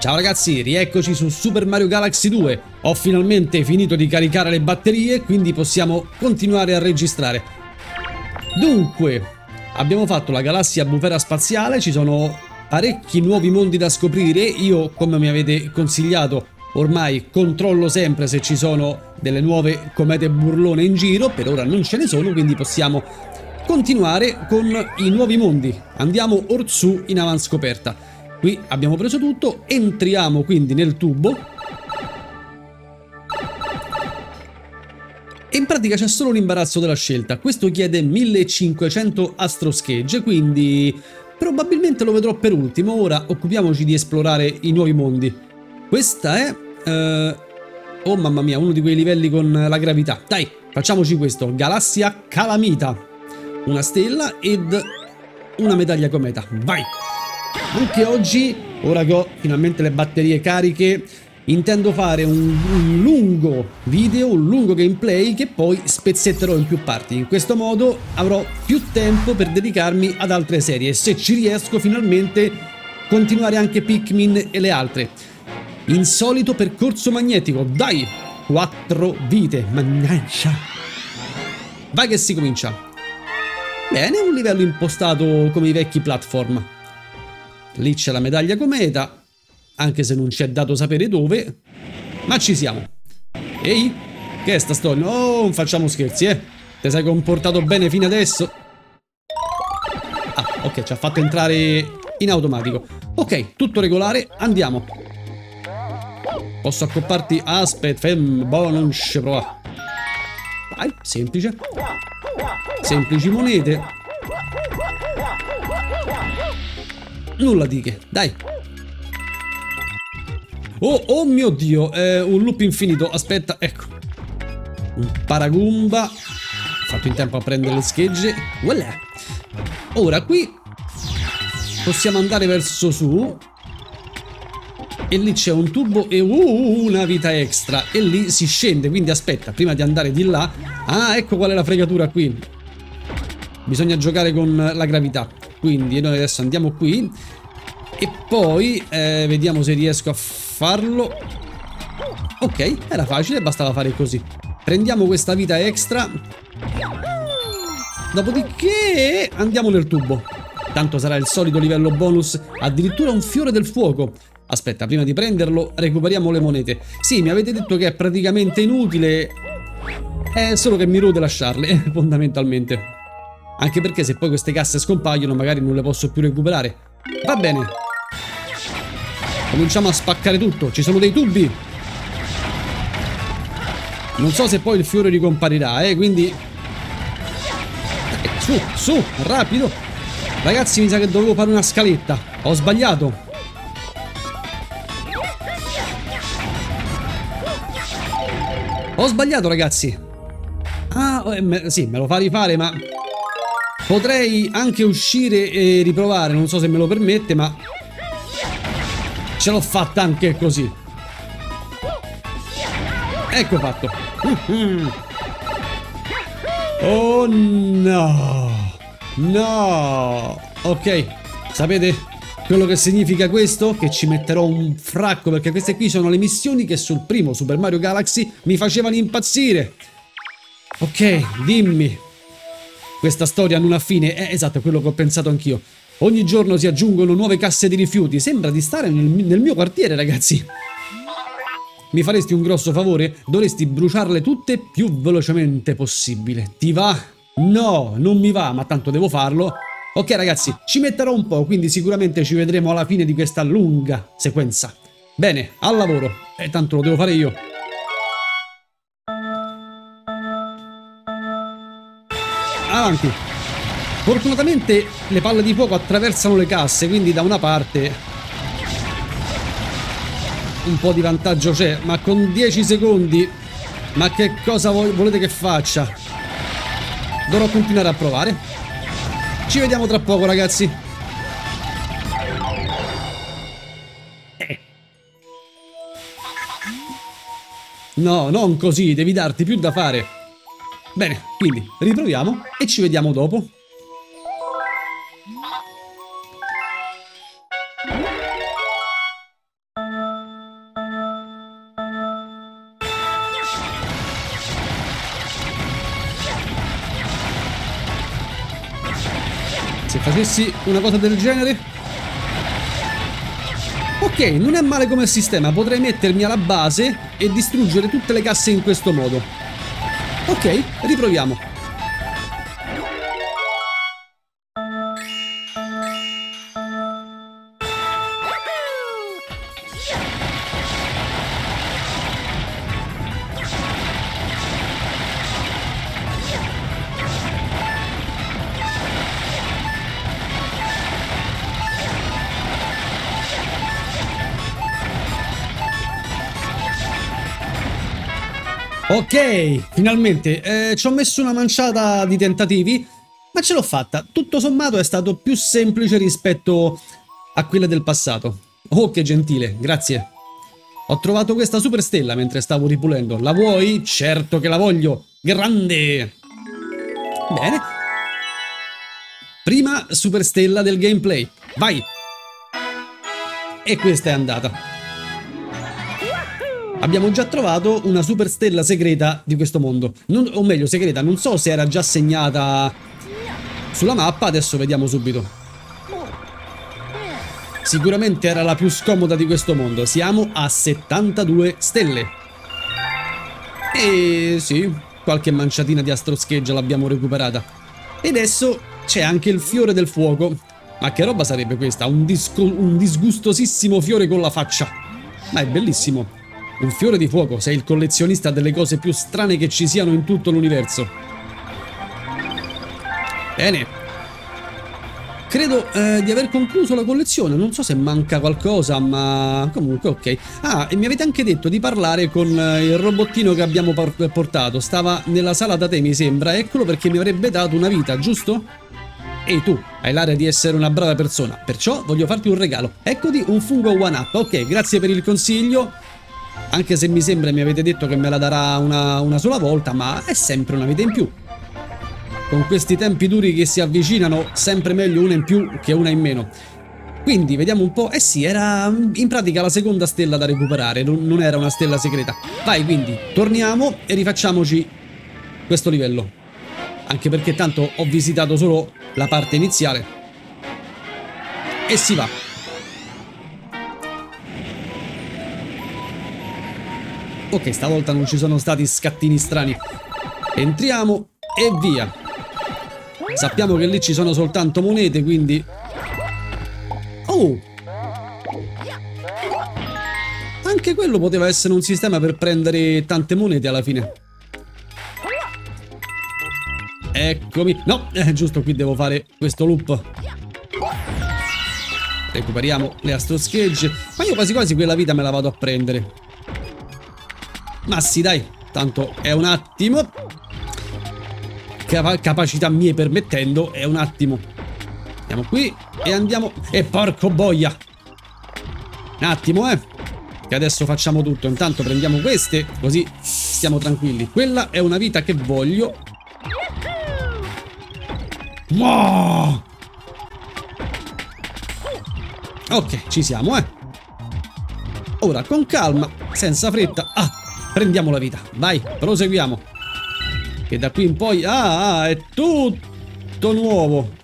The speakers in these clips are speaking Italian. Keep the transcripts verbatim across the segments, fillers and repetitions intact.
Ciao ragazzi, rieccoci su Super Mario Galaxy due. Ho finalmente finito di caricare le batterie, quindi possiamo continuare a registrare. Dunque, abbiamo fatto la galassia bufera spaziale, ci sono parecchi nuovi mondi da scoprire. Io, come mi avete consigliato, ormai controllo sempre se ci sono delle nuove comete burlone in giro. Per ora non ce ne sono, quindi possiamo continuare con i nuovi mondi. Andiamo orsù in avanscoperta. Qui abbiamo preso tutto, entriamo quindi nel tubo e in pratica c'è solo l'imbarazzo della scelta. Questo chiede millecinquecento astroschegge, quindi probabilmente lo vedrò per ultimo. Ora occupiamoci di esplorare i nuovi mondi. Questa è... Eh... Oh mamma mia, uno di quei livelli con la gravità. Dai, facciamoci questo. Galassia Calamita. Una stella ed una medaglia cometa. Vai! Anche oggi, ora che ho finalmente le batterie cariche, intendo fare un, un lungo video, un lungo gameplay che poi spezzetterò in più parti. In questo modo avrò più tempo per dedicarmi ad altre serie e, se ci riesco, finalmente continuare anche Pikmin e le altre. Insolito percorso magnetico, dai! Quattro vite, mannaggia! Vai che si comincia! Bene, un livello impostato come i vecchi platform. Lì c'è la medaglia cometa, anche se non ci è dato sapere dove, ma ci siamo. Ehi, che è sta storia? Oh, non facciamo scherzi, eh. Ti sei comportato bene fino adesso? Ah, ok, ci ha fatto entrare in automatico. Ok, tutto regolare, andiamo. Posso accopparti? Aspetta, fem, bonus, prova. Vai, semplice. Semplici monete. Nulla di che, dai. Oh, oh mio Dio, è un loop infinito. Aspetta, ecco. Un paragumba. Ho fatto in tempo a prendere le schegge. Voilà. Ora qui possiamo andare verso su. E lì c'è un tubo e uh, una vita extra. E lì si scende, quindi aspetta, prima di andare di là. Ah, ecco qual è la fregatura qui. Bisogna giocare con la gravità. Quindi noi adesso andiamo qui e poi eh, vediamo se riesco a farlo. Ok, era facile, bastava fare così. Prendiamo questa vita extra. Dopodiché andiamo nel tubo. Tanto sarà il solito livello bonus. Addirittura un fiore del fuoco. Aspetta, prima di prenderlo recuperiamo le monete. Sì, mi avete detto che è praticamente inutile. È solo che mi rode lasciarle, fondamentalmente. Anche perché se poi queste casse scompaiono magari non le posso più recuperare. Va bene. Cominciamo a spaccare tutto. Ci sono dei tubi. Non so se poi il fiore ricomparirà, eh, quindi... Dai, su, su, rapido. Ragazzi, mi sa che dovevo fare una scaletta. Ho sbagliato. Ho sbagliato, ragazzi. Ah, eh, me, sì, me lo fa rifare, ma... Potrei anche uscire e riprovare, non so se me lo permette, ma ce l'ho fatta anche così. Ecco fatto. Oh no. No. Ok, sapete quello che significa questo? Che ci metterò un fracco, perché queste qui sono le missioni che sul primo Super Mario Galaxy mi facevano impazzire. Ok, dimmi. Questa storia non ha fine, è esatto, quello che ho pensato anch'io. Ogni giorno si aggiungono nuove casse di rifiuti. Sembra di stare nel, nel mio quartiere, ragazzi. Mi faresti un grosso favore? Dovresti bruciarle tutte più velocemente possibile. Ti va? No, non mi va, ma tanto devo farlo. Ok, ragazzi, ci metterò un po', quindi sicuramente ci vedremo alla fine di questa lunga sequenza. Bene, al lavoro. E tanto lo devo fare io. Avanti. Fortunatamente le palle di fuoco attraversano le casse, quindi da una parte un po' di vantaggio c'è, ma con dieci secondi, ma che cosa volete che faccia? Dovrò continuare a provare. Ci vediamo tra poco, ragazzi. Eh. No, non così, devi darti più da fare. Bene, quindi riproviamo e ci vediamo dopo. Se facessi una cosa del genere... Ok, non è male come sistema, potrei mettermi alla base e distruggere tutte le casse in questo modo. Ok, riproviamo. Ok, finalmente, eh, ci ho messo una manciata di tentativi, ma ce l'ho fatta. Tutto sommato è stato più semplice rispetto a quelle del passato. Oh, che gentile, grazie. Ho trovato questa super stella mentre stavo ripulendo. La vuoi? Certo che la voglio. Grande! Bene. Prima super stella del gameplay. Vai! E questa è andata. Abbiamo già trovato una super stella segreta di questo mondo. Non, o meglio, segreta, non so se era già segnata sulla mappa, adesso vediamo subito. Sicuramente era la più scomoda di questo mondo. Siamo a settantadue stelle. E sì, qualche manciatina di astroscheggia l'abbiamo recuperata. E adesso c'è anche il fiore del fuoco. Ma che roba sarebbe questa? Un, disco, un disgustosissimo fiore con la faccia. Ma è bellissimo. Un fiore di fuoco, sei il collezionista delle cose più strane che ci siano in tutto l'universo. Bene. Credo eh, di aver concluso la collezione, non so se manca qualcosa, ma comunque ok. Ah, e mi avete anche detto di parlare con eh, il robottino che abbiamo portato. Stava nella sala da te, mi sembra, eccolo perché mi avrebbe dato una vita, giusto? Ehi tu, hai l'aria di essere una brava persona, perciò voglio farti un regalo. Eccoti un fungo one up, ok, grazie per il consiglio. Anche se mi sembra mi avete detto che me la darà una, una sola volta, ma è sempre una vita in più. Con questi tempi duri che si avvicinano, sempre meglio una in più che una in meno. Quindi, vediamo un po'. Eh sì, era in pratica la seconda stella da recuperare, non, non era una stella segreta. Vai, quindi, torniamo e rifacciamoci questo livello. Anche perché tanto ho visitato solo la parte iniziale. E si va. Ok, stavolta non ci sono stati scattini strani. Entriamo e via. Sappiamo che lì ci sono soltanto monete, quindi... Oh! Anche quello poteva essere un sistema per prendere tante monete alla fine. Eccomi. No, eh, giusto, qui devo fare questo loop. Recuperiamo le astroschegge. Ma io quasi quasi quella vita me la vado a prendere. Ma sì, dai, tanto è un attimo. Capa capacità mie permettendo, è un attimo. Andiamo qui e andiamo... E porco boia! Un attimo, eh! Che adesso facciamo tutto. Intanto prendiamo queste, così stiamo tranquilli. Quella è una vita che voglio. Wow! Ok, ci siamo, eh! Ora, con calma, senza fretta... Ah! Prendiamo la vita, vai, proseguiamo. Che da qui in poi... Ah, ah, è tutto nuovo.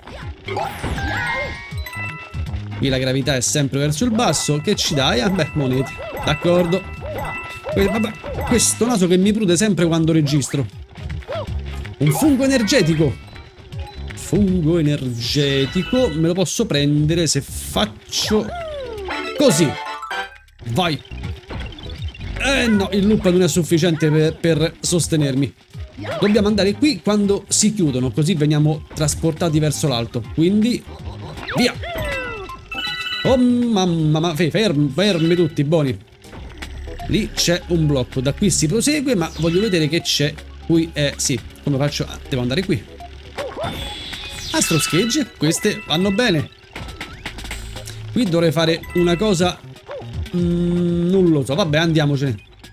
Qui la gravità è sempre verso il basso. Che ci dai? Ah, beh, monete. D'accordo. Vabbè, questo naso che mi prude sempre quando registro. Un fungo energetico. Fungo energetico. Me lo posso prendere se faccio... Così. Vai. Eh no, il loop non è sufficiente per, per sostenermi. Dobbiamo andare qui quando si chiudono, così veniamo trasportati verso l'alto. Quindi, via! Oh mamma, ma fermi, fermi tutti, buoni. Lì c'è un blocco, da qui si prosegue, ma voglio vedere che c'è. Qui è, sì, come faccio? Ah, devo andare qui. Astroschegge, queste vanno bene. Qui dovrei fare una cosa... Mm, non lo so, vabbè, andiamocene.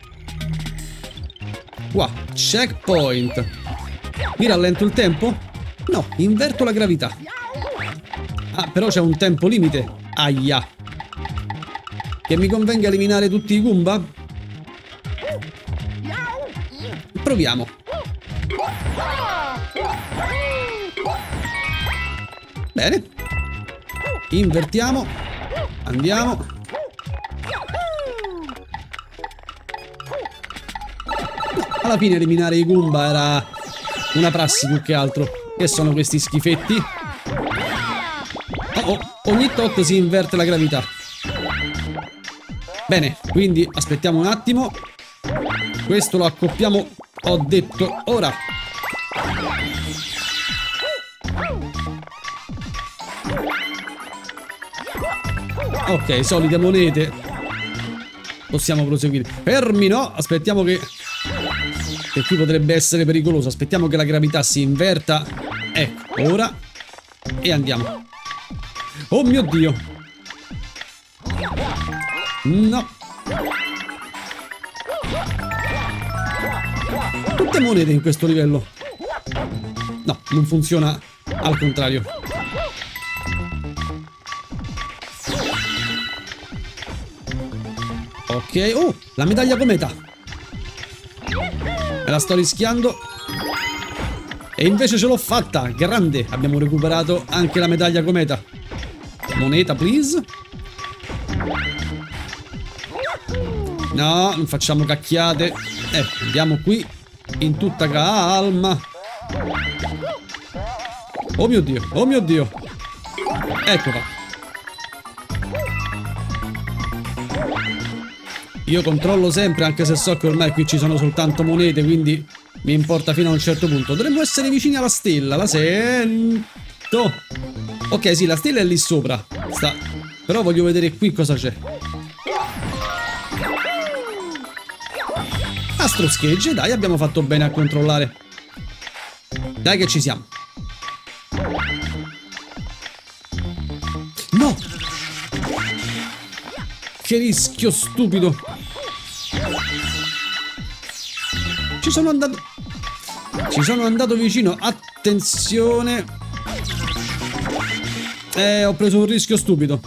Qua, checkpoint. Mi rallento il tempo? No, inverto la gravità. Ah, però c'è un tempo limite. Aia. Che mi convenga eliminare tutti i Goomba? Proviamo. Bene. Invertiamo. Andiamo. No, alla fine eliminare i Goomba era una prassi più che altro. Che sono questi schifetti? Oh, oh, ogni tot si inverte la gravità. Bene, quindi aspettiamo un attimo. Questo lo accoppiamo, ho detto, ora. Ok, solite monete. Possiamo proseguire. Fermi, no, aspettiamo che... Che qui potrebbe essere pericoloso. Aspettiamo che la gravità si inverta. Ecco, ora. E andiamo. Oh mio Dio. No. Tutte monete in questo livello. No, non funziona al contrario. Ok. Oh, la medaglia cometa. Me la sto rischiando. E invece ce l'ho fatta. Grande. Abbiamo recuperato anche la medaglia cometa. Moneta, please. No, non facciamo cacchiate. Eh, andiamo qui in tutta calma. Oh mio Dio, oh mio Dio. Ecco qua. Io controllo sempre, anche se so che ormai qui ci sono soltanto monete, quindi mi importa fino a un certo punto. Dovremmo essere vicini alla stella, la sento. Ok, sì, la stella è lì sopra. Sta. Però voglio vedere qui cosa c'è. Astro Skegge, dai, abbiamo fatto bene a controllare. Dai che ci siamo. No! Che rischio stupido. Ci sono andato... Ci sono andato vicino. Attenzione. Eh, ho preso un rischio stupido.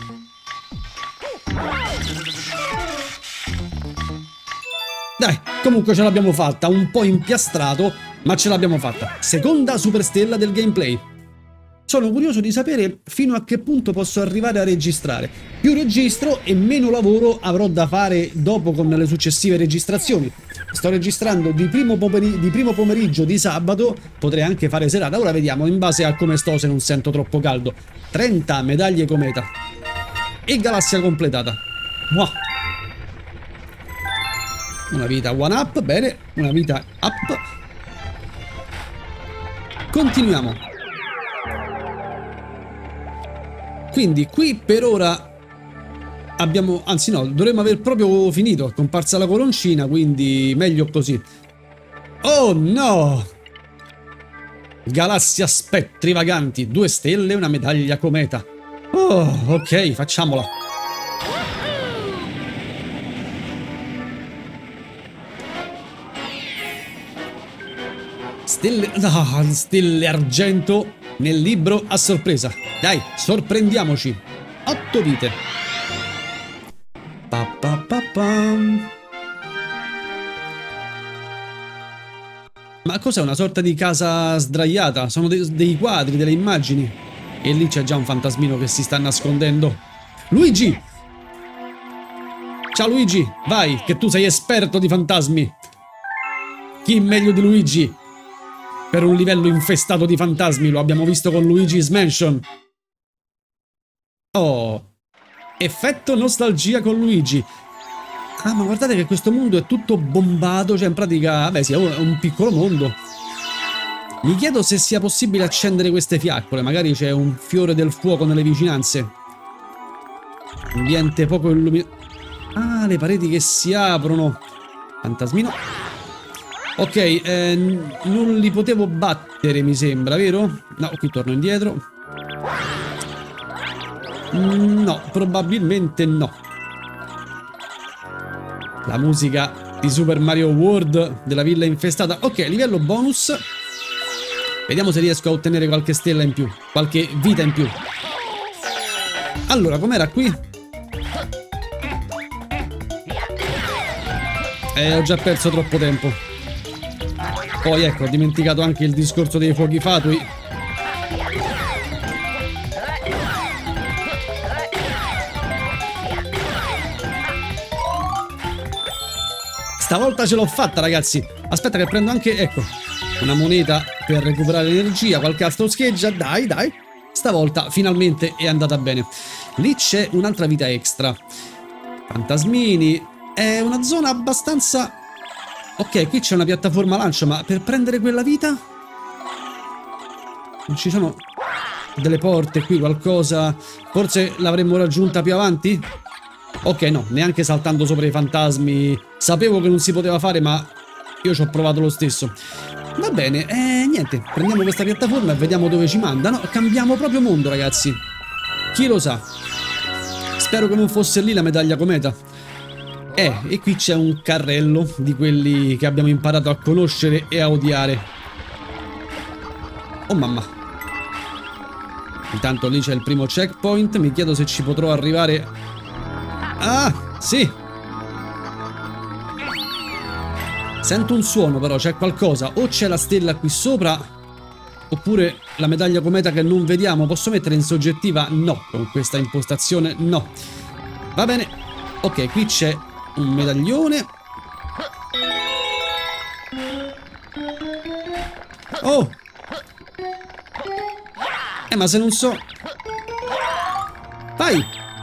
Dai, comunque ce l'abbiamo fatta. Un po' impiastrato, ma ce l'abbiamo fatta. Seconda superstella del gameplay. Sono curioso di sapere fino a che punto posso arrivare a registrare. Più registro e meno lavoro avrò da fare dopo con le successive registrazioni. Sto registrando di primo, pomeri- di primo pomeriggio di sabato, potrei anche fare serata. Ora vediamo in base a come sto, se non sento troppo caldo. trenta medaglie cometa. E galassia completata. Wow. Una vita one up, bene. Una vita up. Continuiamo. Quindi qui per ora abbiamo, anzi no, dovremmo aver proprio finito. È comparsa la coroncina, quindi meglio così. Oh no! Galassia spettri vaganti, due stelle e una medaglia cometa. Oh, ok, facciamola. Stelle, no, stelle argento nel libro a sorpresa. Dai, sorprendiamoci. Otto vite. Pa, pa, pa, pa. Ma cos'è, una sorta di casa sdraiata? Sono de dei quadri, delle immagini. E lì c'è già un fantasmino che si sta nascondendo. Luigi! Ciao Luigi, vai, che tu sei esperto di fantasmi. Chi meglio di Luigi? Per un livello infestato di fantasmi, lo abbiamo visto con Luigi's Mansion. Oh, effetto nostalgia con Luigi. Ah, ma guardate che questo mondo è tutto bombato, cioè in pratica, vabbè sì, è un piccolo mondo. Mi chiedo se sia possibile accendere queste fiaccole, magari c'è un fiore del fuoco nelle vicinanze. Ambiente poco illuminato. Ah, le pareti che si aprono. Fantasmino. Ok, eh, non li potevo battere, mi sembra, vero? No, qui torno indietro. No, probabilmente no. La musica di Super Mario World della villa infestata. Ok, livello bonus. Vediamo se riesco a ottenere qualche stella in più, qualche vita in più. Allora, com'era qui? Eh, ho già perso troppo tempo. Poi ecco, ho dimenticato anche il discorso dei fuochi fatui. Stavolta ce l'ho fatta, ragazzi. Aspetta che prendo anche, ecco, una moneta per recuperare energia, qualche altro scheggia. Dai, dai. Stavolta finalmente è andata bene. Lì c'è un'altra vita extra. Fantasmini. È una zona abbastanza... Ok, qui c'è una piattaforma lancio, ma per prendere quella vita... Non ci sono delle porte qui, qualcosa... Forse l'avremmo raggiunta più avanti? Ok, no, neanche saltando sopra i fantasmi. Sapevo che non si poteva fare, ma io ci ho provato lo stesso. Va bene, e eh, niente, prendiamo questa piattaforma e vediamo dove ci mandano. Cambiamo proprio mondo, ragazzi. Chi lo sa? Spero che non fosse lì la medaglia cometa. Eh, e qui c'è un carrello di quelli che abbiamo imparato a conoscere e a odiare. Oh mamma. Intanto lì c'è il primo checkpoint. Mi chiedo se ci potrò arrivare. Ah, sì. Sento un suono però, c'è qualcosa. O c'è la stella qui sopra, oppure la medaglia cometa che non vediamo. Posso mettere in soggettiva? No, con questa impostazione no. Va bene. Ok, qui c'è un medaglione. Oh! Eh, ma se non so... Vai!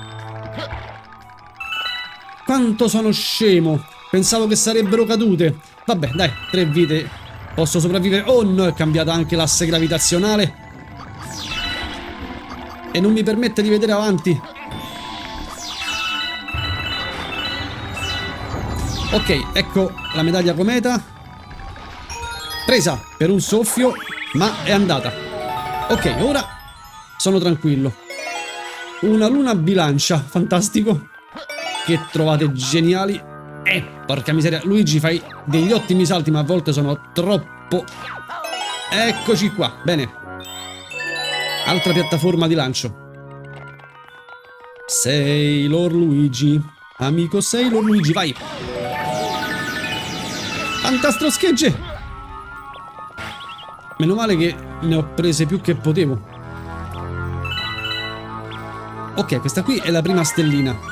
Quanto sono scemo! Pensavo che sarebbero cadute. Vabbè, dai, tre vite. Posso sopravvivere. Oh no, è cambiata anche l'asse gravitazionale. E non mi permette di vedere avanti. Ok, ecco la medaglia cometa. Presa per un soffio, ma è andata. Ok, ora sono tranquillo. Una luna bilancia, fantastico. Che trovate geniali. Eh, porca miseria, Luigi, fai degli ottimi salti, ma a volte sono troppo... Eccoci qua, bene. Altra piattaforma di lancio. Sailor Luigi. Amico Sailor Luigi, vai. Fantastro schegge. Meno male che ne ho prese più che potevo. Ok, questa qui è la prima stellina.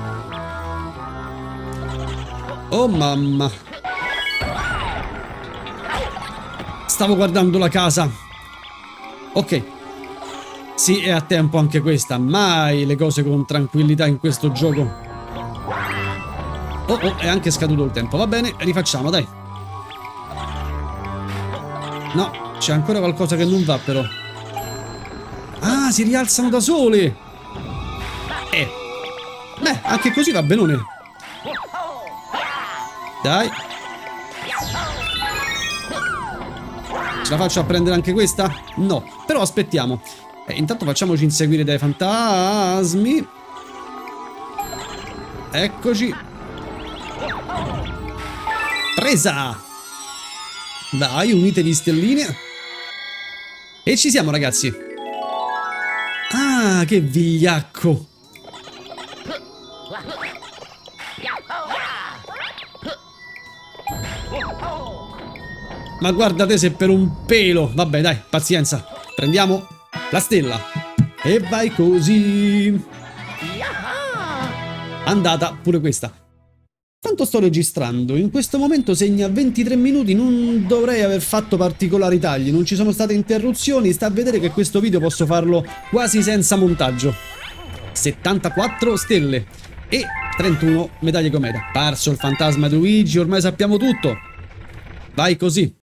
Oh mamma. Stavo guardando la casa. Ok. Sì, è a tempo anche questa. Mai le cose con tranquillità in questo gioco. Oh, oh, è anche scaduto il tempo. Va bene, rifacciamo, dai. No, c'è ancora qualcosa che non va però. Ah, si rialzano da sole. Eh. Beh, anche così va benone. Dai. Ce la faccio a prendere anche questa? No, però aspettiamo. Eh, intanto facciamoci inseguire dai fantasmi. Eccoci. Presa. Dai, unitevi stelline. E ci siamo, ragazzi. Ah, che vigliacco. Ma guardate se per un pelo. Vabbè, dai, pazienza. Prendiamo la stella. E vai così. Andata pure questa. Quanto sto registrando? In questo momento segna ventitré minuti. Non dovrei aver fatto particolari tagli. Non ci sono state interruzioni. Sta a vedere che questo video posso farlo quasi senza montaggio. settantaquattro stelle e trentuno medaglie cometa. Parso il fantasma di Luigi. Ormai sappiamo tutto. Vai così.